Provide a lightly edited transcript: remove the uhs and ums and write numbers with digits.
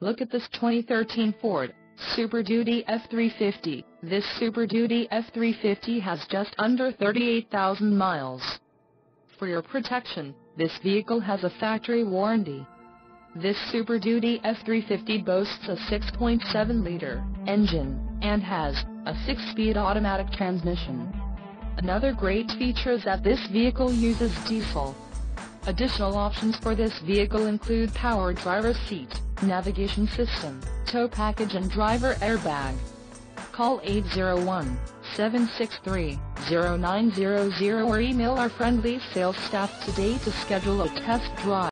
Look at this 2013 Ford Super Duty F-350. This Super Duty F-350 has just under 38,000 miles. For your protection, this vehicle has a factory warranty. This Super Duty F-350 boasts a 6.7-liter engine, and has a 6-speed automatic transmission. Another great feature is that this vehicle uses diesel. Additional options for this vehicle include power driver's seat, navigation system, tow package and driver airbag. Call 801-763-0900 or email our friendly sales staff today to schedule a test drive.